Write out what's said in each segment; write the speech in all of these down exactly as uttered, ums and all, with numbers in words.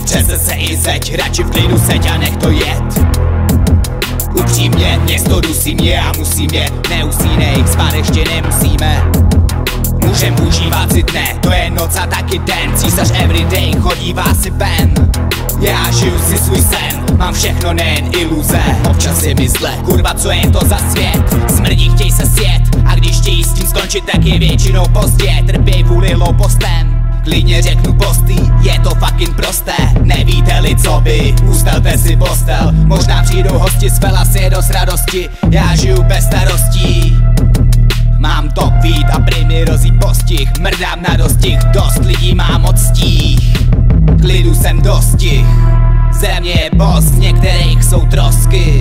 Přese se i zeď, radši v klidu seď a nech to jet. Upřímně, město dusí mě a musím je, neusínej, spát ještě nemusíme. Můžem užívat si dne, to je noc a taky den. Císař everyday chodívá si ven. Já žiju si svůj sen, mám všechno, nejen iluze. Občas je mi zle, kurva, co je to za svět. Smrdí, chtěj se sjet, a když chtějí s tím skončit, tak je většinou pozdě. Trpěj vůli hloupostem, klidně řeknu postý, je to fucking prosté. Nevíte-li co by, ustelte si postel. Možná přijdou hosti z Felasie dost radosti, já žiju bez starostí. Mám top feed a prý mi rozí postih, mrdám na dostih, dost lidí má moc stíh. Klidu jsem dostih, země je boss, z některých jsou trosky.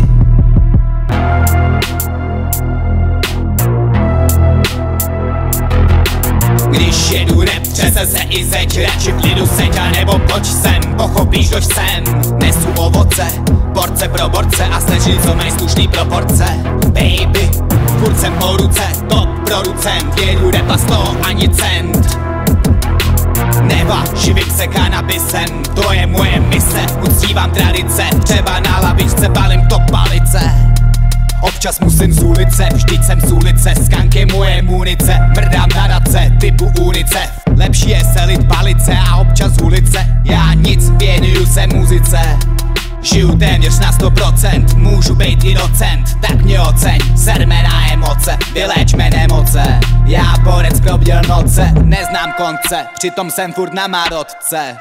Když jedu rap, přese se i zeď, radši v klidu seď a nebo pojď sem, pochopíš, dož sem. Nesu ovoce, porce pro borce a snaží co mají slušný proporce. Baby, furt jsem po ruce, top producent, jedu rap z toho ani cent. Neva, živím se kanabisem, to je moje mise, uctívám tradice, třeba na lavičce balím to palice. Občas musím z ulice, vždyť jsem z ulice, skank je moje munice, mrdám nadace typu UNICEF. Lepší je selit palice a občas z ulice, já nic, věnuju se muzice. Žiju téměř na sto procent, můžu být i docent, tak mě oceň, serme na emoce, vyléčme nemoce. Já borec probděl noce, neznám konce, přitom jsem furt na marotce.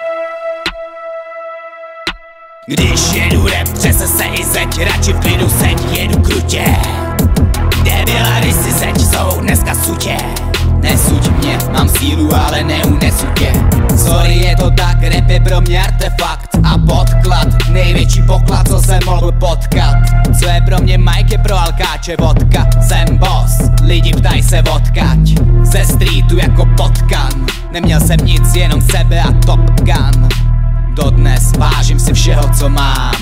Když jedu rap, přese se i zeď, radši v klidu seď, jedu krutě. Kde byla kdysi zeď, jsou dneska sutě. Nesuď mě, mám sílu, ale neunesu tě. Sorry, je to tak, rap je pro mě artefakt a podklad, největší poklad, co jsem mohl potkat. Co je pro mě Mike, je pro alkáče vodka. Jsem boss, lidi ptaj se odkaď. Ze streetu jako potkan, neměl jsem nic, jenom sebe a Top Gun. Dodnes vážím si všeho, co mám.